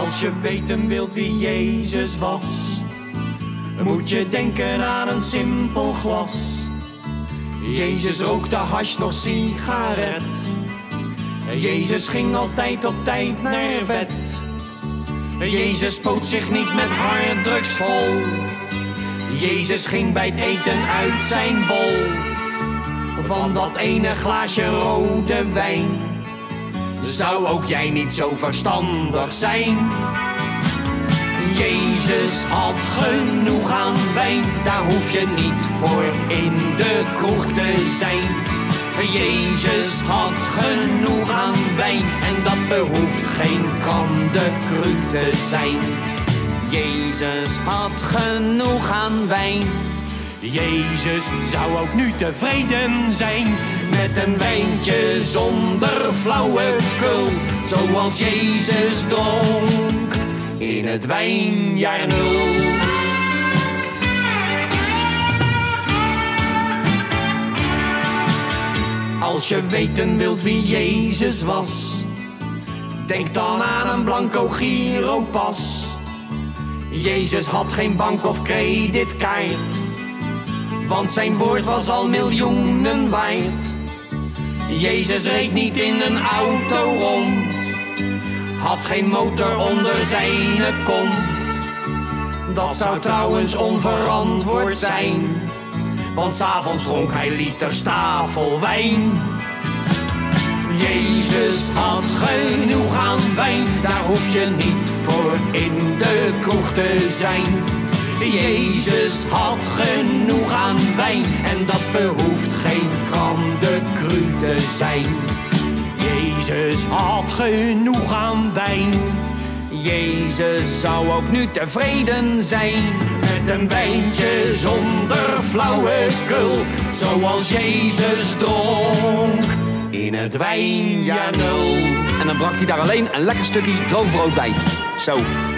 Als je weten wilt wie Jezus was, moet je denken aan een simpel glas. Jezus rookte hash nog sigaret. Jezus ging altijd op tijd naar bed. Jezus spoot zich niet met harddrugs vol. Jezus ging bij het eten uit zijn bol. Van dat ene glaasje rode wijn. Zou ook jij niet zo verstandig zijn? Jezus had genoeg aan wijn. Daar hoef je niet voor in de kroeg te zijn. Jezus had genoeg aan wijn. En dat behoeft geen kandekru te zijn. Jezus had genoeg aan wijn. Jezus zou ook nu tevreden zijn met een wijntje zonder flauwekul, zoals Jezus dronk in het wijnjaar 0. Als je weten wilt wie Jezus was, denk dan aan een blanco giropas. Jezus had geen bank of creditkaart, want zijn woord was al miljoenen waard. Jezus reed niet in een auto rond, had geen motor onder zijn kont. Dat zou trouwens onverantwoord zijn, want 's avonds dronk hij liters tafelwijn. Jezus had genoeg aan wijn, daar hoef je niet voor in de kroeg te zijn. Jezus had genoeg aan wijn en dat behoeft geen kandekru te zijn. Jezus had genoeg aan wijn. Jezus zou ook nu tevreden zijn met een wijntje zonder flauwekul, zoals Jezus dronk in het wijnjaar 0. En dan brak hij daar alleen een lekker stukje droog brood bij. Zo.